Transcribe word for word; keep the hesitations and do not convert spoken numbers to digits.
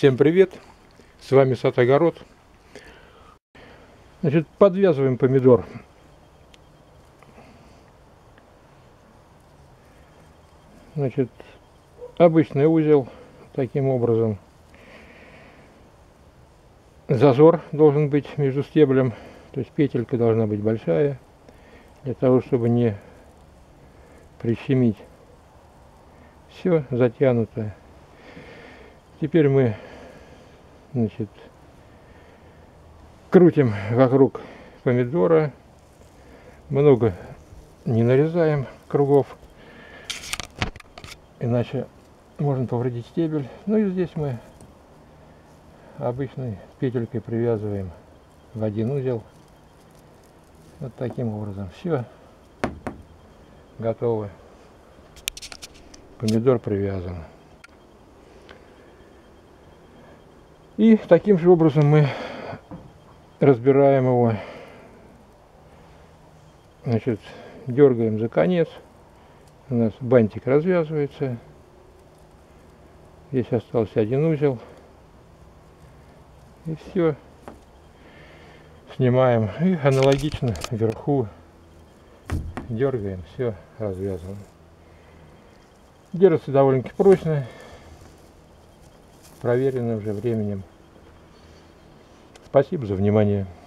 Всем привет! С вами Сад Огород. Значит, подвязываем помидор. Значит, обычный узел таким образом. Зазор должен быть между стеблем, то есть петелька должна быть большая, для того, чтобы не прищемить. Все затянуто. Теперь мы, значит, крутим вокруг помидора, много не нарезаем кругов, иначе можно повредить стебель. Ну и здесь мы обычной петелькой привязываем в один узел. Вот таким образом. Все готово. Помидор привязан. И таким же образом мы разбираем его. Значит, дергаем за конец. У нас бантик развязывается. Здесь остался один узел. И все. Снимаем. И аналогично вверху дергаем. Все развязано. Держится довольно-таки прочно. Проверено уже временем. Спасибо за внимание.